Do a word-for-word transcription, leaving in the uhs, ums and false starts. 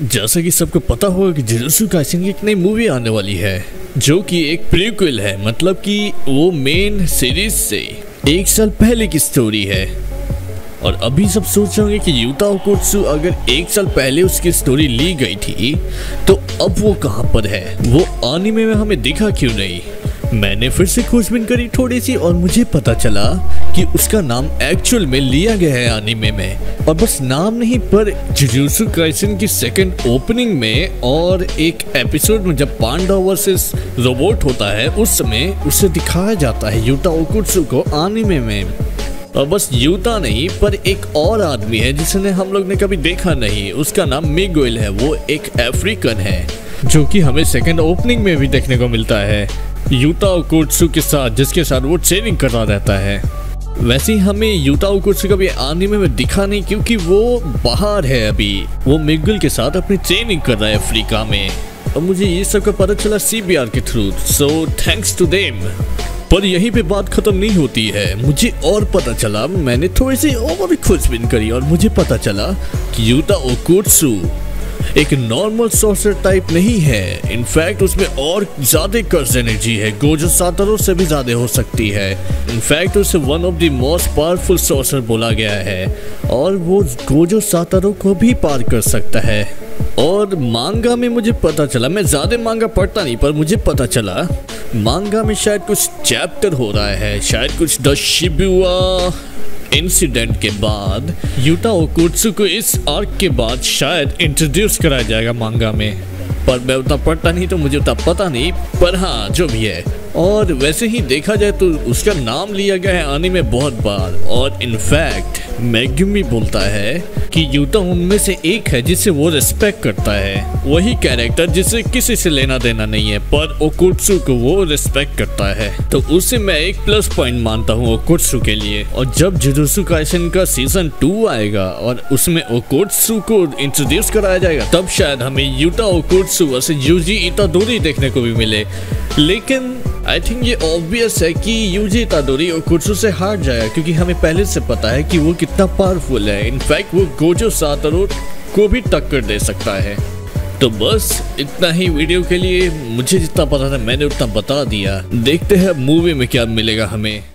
जैसा कि सबको पता होगा कि जुजुत्सु काइसेन की एक नई मूवी आने वाली है जो कि एक प्रीक्वल है, मतलब कि वो मेन सीरीज से एक साल पहले की स्टोरी है। और अभी सब सोच रहे होंगे कि युता ओकोत्सु अगर एक साल पहले उसकी स्टोरी ली गई थी तो अब वो कहाँ पर है, वो एनीमे में हमें दिखा क्यों नहीं। मैंने फिर से खोजबीन करी थोड़ी सी और मुझे पता चला कि उसका नाम एक्चुअल में लिया गया है एनीमे में, और बस नाम नहीं पर जुजुत्सु काइसेन की सेकंड ओपनिंग में और एक एपिसोड में जब पांडा वर्सेस रोबोट होता है उस समय उसे दिखाया जाता है युता ओकोत्सु को एनीमे में। और बस युता नहीं पर एक और आदमी है जिसने हम लोग ने कभी देखा नहीं, उसका नाम मिगुएल है। वो एक अफ्रीकन है जो कि हमें सेकंड ओपनिंग में भी देखने को मिलता है युता ओकोत्सु के साथ, जिसके साथ वो ट्रेनिंग कर रहा रहता है। वैसे ही हमें युता ओकोत्सु का भी एनीमे में दिखा नहीं क्योंकि वो बाहर है अभी, वो मिगुएल के साथ अपनी ट्रेनिंग कर रहा है अफ्रीका में। और मुझे ये सब का पता चला सीबीआर के through, so thanks to them. पर यहीं पे बात खत्म नहीं होती है, मुझे और पता चला, मैंने थोड़ी सी और खोजबीन करी और मुझे पता चला कि युता ओकोत्सु एक नॉर्मल सॉर्सर टाइप नहीं है। इनफैक्ट उसमें और ज्यादा कर्ज एनर्जी है, गोजो सातोरू से भी ज्यादा हो सकती है। इनफैक्ट उसे one of the most powerful sorcerer बोला गया है और वो गोजो सातोरू को भी पार कर सकता है। और मांगा में मुझे पता चला, मैं ज्यादा मांगा पढ़ता नहीं पर मुझे पता चला मांगा में शायद कुछ चैप्टर हो रहा है, शायद कुछ द शिबुया इंसिडेंट के बाद युता ओकोत्सु को इस आर्क के बाद शायद इंट्रोड्यूस कराया जाएगा मांगा में। पर मैं उतना पढ़ता नहीं तो मुझे उतना पता नहीं, पर हाँ जो भी है। और वैसे ही देखा जाए तो उसका नाम लिया गया है एनीमे में बहुत बार, और इनफैक्ट मेगुमी बोलता है कि युता उनमें से एक है जिसे वो रिस्पेक्ट करता है, वही कैरेक्टर जिसे किसी से लेना देना नहीं है पर ओकोत्सु को वो रिस्पेक्ट करता है। तो उसे मैं एक प्लस पॉइंट मानता हूँ ओकोत्सु के लिए। और जब जुजुत्सु काइसेन का सीजन टू आएगा और उसमें ओकोत्सु को इंट्रोड्यूस कराया जाएगा तब शायद हमें युता ओकोत्सु वैसे यूजी इतादोरी देखने को भी मिले। लेकिन आई थिंक ये ऑब्वियस है कि यूजी इतादोरी ओकोत्सु से हार जाएगा क्योंकि हमें पहले से पता है कि वो कितना पावरफुल है। इनफैक्ट वो गोजो सातोरू को भी टक्कर दे सकता है। तो बस इतना ही वीडियो के लिए, मुझे जितना पता था मैंने उतना बता दिया। देखते हैं मूवी में क्या मिलेगा हमें।